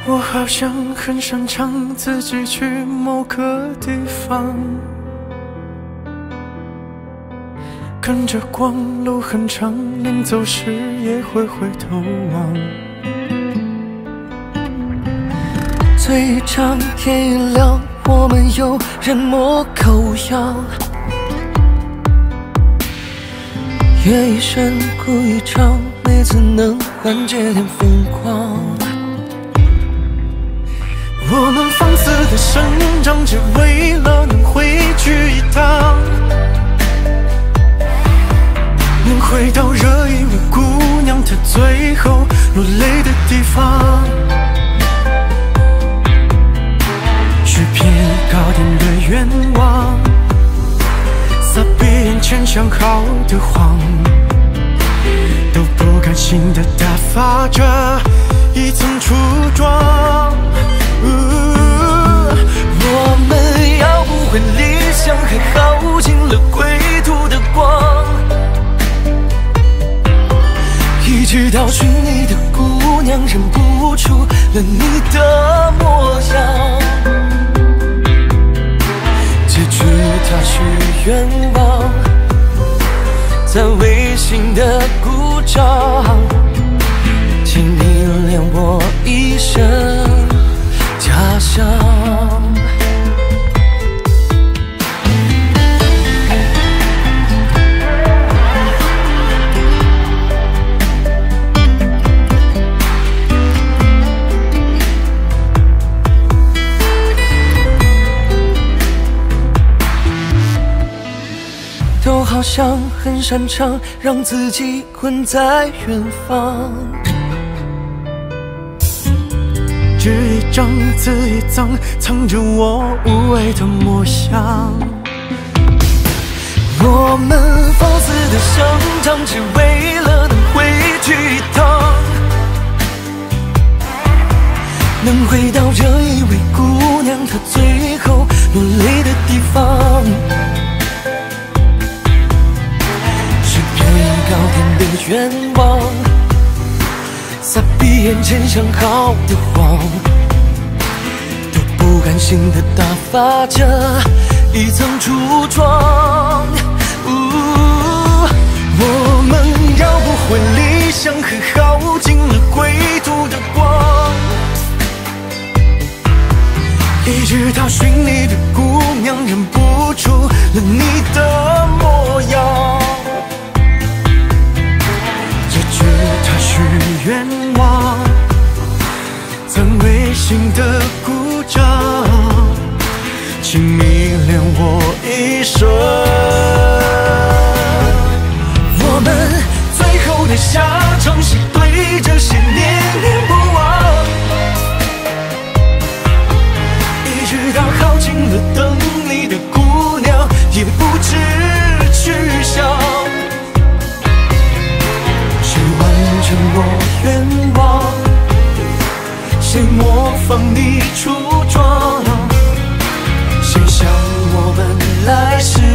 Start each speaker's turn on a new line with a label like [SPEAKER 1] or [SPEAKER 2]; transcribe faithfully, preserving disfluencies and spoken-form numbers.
[SPEAKER 1] 我好像很擅长自己去某个地方，跟着光，路很长，临走时也会回头望。醉一场，天一亮，我们有人模狗样。夜一深，哭一场，每次能缓解点疯狂。我们放肆的生长，只为了能回去一趟，能回到惹一位姑娘她最后落泪的地方。许片糕点的愿望，撒闭眼前想好的谎，都不甘心的打发着一层初妆。我们要不回理想，还耗尽了归途的光，一直到寻你的姑娘认不出了你的模样。结局他许愿望，在微信的鼓掌，请你怜我一生家乡。都好像很擅长让自己困在远方，纸一张，字一张，藏着我无畏的模样。我们放肆的生长，只为了能回去一趟，能回到这一位姑娘她最后落泪的地方。是片糕点的愿望，撒闭眼前想好的谎，都不甘心的打发着一层初妆。我们要不回理想，还耗尽了归途的光，一直到寻你的姑娘认不出了你的模样。结局他许愿望，在微信的鼓掌，请你怜我一生。我们最后的下场是对着谁念念不忘，一直到耗尽了等你的姑娘也不知去向。谁完成我愿望，谁模仿你出装，谁想我们来世